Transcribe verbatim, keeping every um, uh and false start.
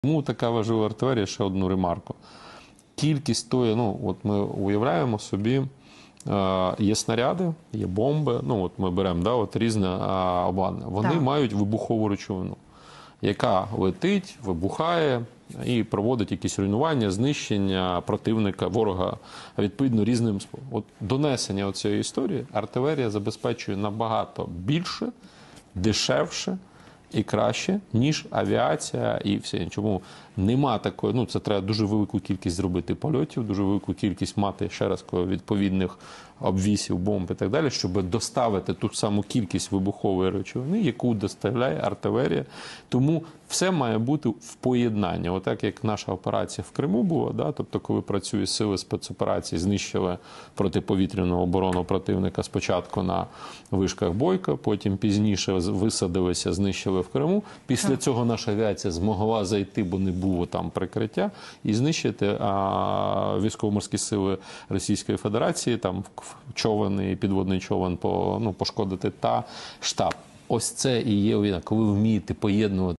Тому така важлива артилерія, ще одну ремарку. Кількість тої, ну, от ми уявляємо собі, е, є снаряди, є бомби, ну, от ми беремо, да, от різне е, обладнання. Вони Так. мають вибухову речовину, яка летить, вибухає і проводить якісь руйнування, знищення противника, ворога, відповідно, різним способом. От донесення цієї історії артилерія забезпечує набагато більше, дешевше і краще, ніж авіація і все. Чому нема такої, ну це треба дуже велику кількість зробити польотів, дуже велику кількість мати, ще раз кажу, відповідних обвісів, бомб і так далі, щоб доставити ту саму кількість вибухової речовини, яку доставляє артилерія. Тому все має бути в поєднанні. Отак, як наша операція в Криму була, да? Тобто коли працює сили спецоперації, знищили протиповітряну оборону противника спочатку на вишках Бойка, потім пізніше висадилися, знищили в Криму. Після цього наша авіація змогла зайти, бо не було там прикриття, і знищити а, військово-морські сили Російської Федерації, там човен і підводний човен по, ну, пошкодити та штаб. Ось це і є війна, коли ви вмієте поєднувати